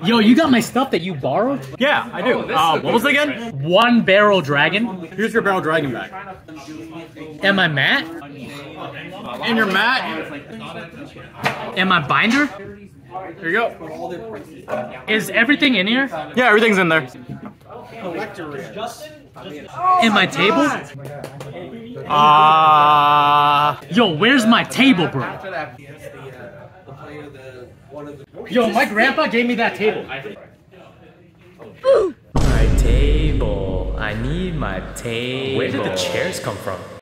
Yo, you got my stuff that you borrowed? Yeah, I do. What was it again? One barrel dragon. Here's your barrel dragon back. Am I mat? And your mat. Am I binder? Here you go. Is everything in here? Yeah, everything's in there. In my table? Yo, where's my table, bro? Yo, my grandpa gave me that table. My table. I need my table. Where did the chairs come from?